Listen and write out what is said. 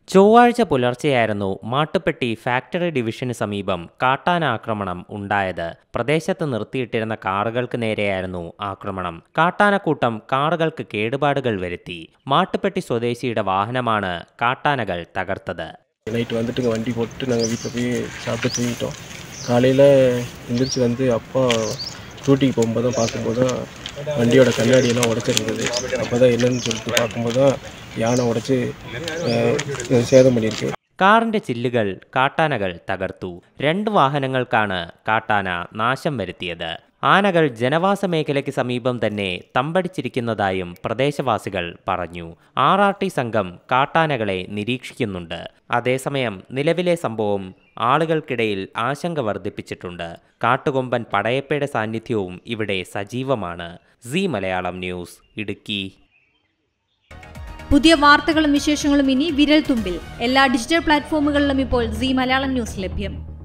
ചൊവ്വാഴ്ച പുലർച്ചെയായിരുന്നു മാട്ടുപ്പെട്ടി ഫാക്ടറി ഡിവിഷന് സമീപം കാട്ടാനാക്രമണം ഉണ്ടായത്. പ്രദേശത്ത് നിർത്തിയിട്ടിരുന്ന കാറുകൾക്ക് നേരെയായിരുന്നു ആക്രമണം. കാട്ടാനക്കൂട്ടം കാറുകൾക്ക് കേടുപാടുകൾ വരുത്തി. മാട്ടുപ്പെട്ടി സ്വദേശിയുടെ വാഹനമാണ് കാട്ടാനകൾ തകർത്തത്. நைட்டு வந்துட்டுங்க வண்டி போட்டு நாங்கள் வீட்டில் போய் சாப்பிட்டு தூங்கிட்டோம். காலையில் எந்திரிச்சு வந்து அப்பா டியூட்டிக்கு போகும்போது தான் பார்க்கும்போது தான் வண்டியோட கண்ணாடியெல்லாம் உடச்சிருந்தது. அப்போ தான் என்னன்னு சொல்லிட்டு பார்க்கும்போது தான் யானை உடச்சி சேதம் பண்ணியிருக்கு. കാറിന്റെ ചില്ലുകൾ കാട്ടാനകൾ തകർത്തു. 2 വാഹനങ്ങൾക്കാണ് കാട്ടാന നാശം വരുത്തിയത്. ആനകൾ ജനവാസ മേഖലയ്ക്ക് സമീപം തന്നെ തമ്പടിച്ചിരിക്കുന്നതായും പ്രദേശവാസികൾ പറഞ്ഞു. RRT സംഘം കാട്ടാനകളെ നിരീക്ഷിക്കുന്നുണ്ട്. അതേസമയം നിലവിലെ സംഭവം ആളുകൾക്കിടയിൽ ആശങ്ക വർദ്ധിപ്പിച്ചിട്ടുണ്ട്. കാട്ടുകൊമ്പൻ പടയപ്പയുടെ സാന്നിധ്യവും ഇവിടെ സജീവമാണ്. Zee Malayalam news, Idukki. പുതിയ വാർത്തകളും വിശേഷങ്ങളും ഇനി വിരൽ തുമ്പിൽ. എല്ലാ ഡിജിറ്റൽ പ്ലാറ്റ്ഫോമുകളിലും ഇപ്പോൾ സീ മലയാളം ന്യൂസ് ലഭ്യം.